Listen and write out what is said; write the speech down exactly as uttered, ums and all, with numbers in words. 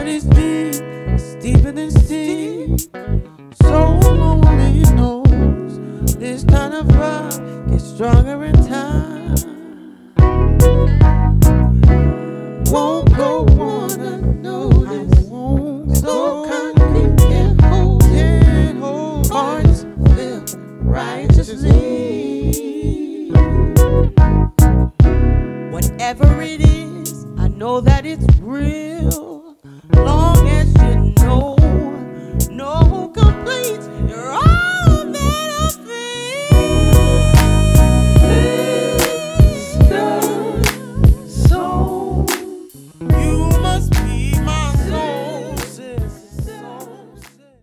but it's deep, it's deeper than steep. So lonely knows this kind of rock gets stronger in time. Won't go on unnoticed, so concrete can't hold, can't hold. Hearts feel righteously. Whatever it is, I know that it's